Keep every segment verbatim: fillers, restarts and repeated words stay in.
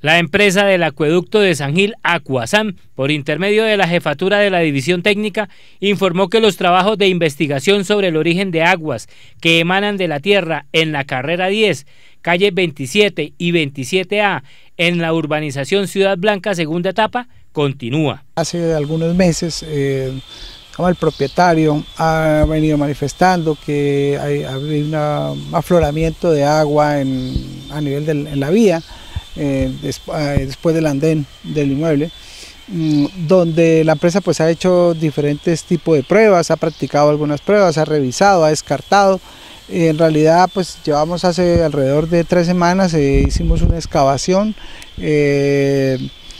La empresa del acueducto de San Gil, Acuasam, por intermedio de la jefatura de la división técnica, informó que los trabajos de investigación sobre el origen de aguas que emanan de la tierra en la carrera diez, calle veintisiete y veintisiete A, en la urbanización Ciudad Blanca, segunda etapa, continúa. Hace algunos meses eh, el propietario ha venido manifestando que hay, hay un afloramiento de agua en, a nivel de en la vía, Eh, después, eh, después del andén del inmueble, mmm, donde la empresa pues ha hecho diferentes tipos de pruebas, ha practicado algunas pruebas, ha revisado, ha descartado. Eh, en realidad pues llevamos hace alrededor de tres semanas, eh, hicimos una excavación eh,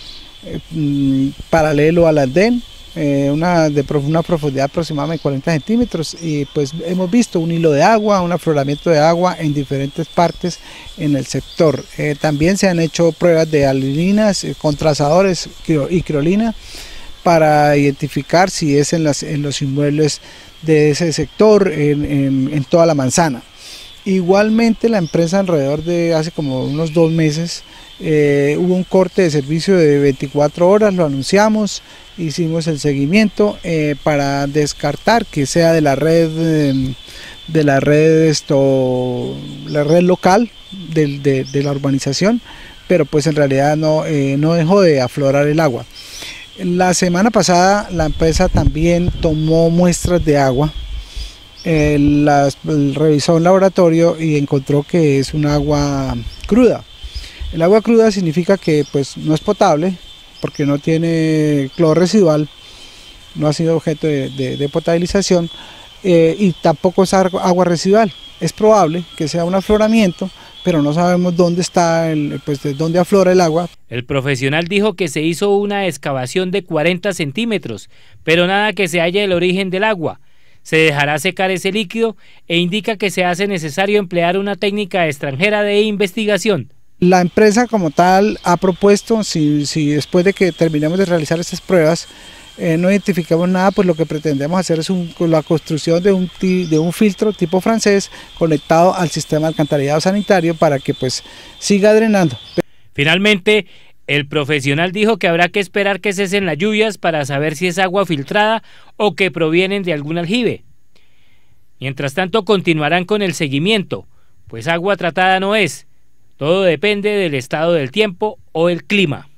eh, paralelo al andén, Eh, una de una profundidad aproximadamente de cuarenta centímetros, y pues hemos visto un hilo de agua, un afloramiento de agua en diferentes partes en el sector. Eh, también se han hecho pruebas de alilinas, eh, con trazadores y criolina para identificar si es en, las, en los inmuebles de ese sector, en, en, en toda la manzana. Igualmente la empresa alrededor de hace como unos dos meses eh, hubo un corte de servicio de veinticuatro horas, lo anunciamos, hicimos el seguimiento eh, para descartar que sea de la red eh, de la red esto la red local de, de, de la urbanización, pero pues en realidad no, eh, no dejó de aflorar el agua. La semana pasada la empresa también tomó muestras de agua. Eh, las, revisó un laboratorio y encontró que es un agua cruda. El agua cruda significa que pues no es potable porque no tiene cloro residual, no ha sido objeto de, de, de potabilización, eh, y tampoco es agua residual. Es probable que sea un afloramiento, pero no sabemos dónde está, el, pues de dónde aflora el agua. El profesional dijo que se hizo una excavación de cuarenta centímetros, pero nada que se halla el origen del agua. Se dejará secar ese líquido e indica que se hace necesario emplear una técnica extranjera de investigación. La empresa como tal ha propuesto, si, si después de que terminemos de realizar estas pruebas eh, no identificamos nada, pues lo que pretendemos hacer es un, la construcción de un, de un filtro tipo francés conectado al sistema de alcantarillado sanitario para que pues siga drenando. Finalmente, el profesional dijo que habrá que esperar que cesen las lluvias para saber si es agua filtrada o que provienen de algún aljibe. Mientras tanto, continuarán con el seguimiento, pues agua tratada no es. Todo depende del estado del tiempo o el clima.